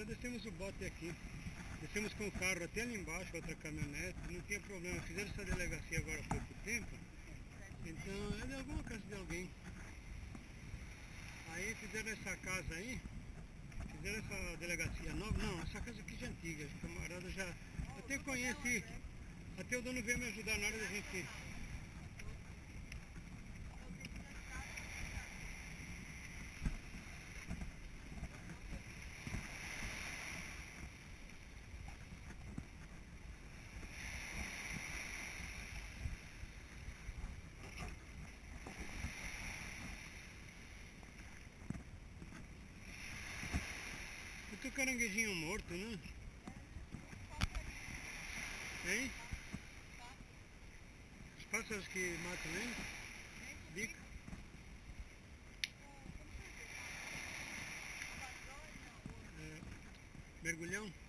descemos o bote aqui. Descemos com o carro até ali embaixo, outra caminhonete, não tinha problema. Fizeram essa delegacia agora há pouco tempo, então é de alguma casa de alguém. Aí fizeram essa casa aí, fizeram essa delegacia nova. Não, essa casa aqui já é antiga, os camaradas já até conheci. Até o dono veio me ajudar na hora da gente. Muito caranguejinho morto, né? Hein? Os pássaros que matam ele? Bico? Mergulhão?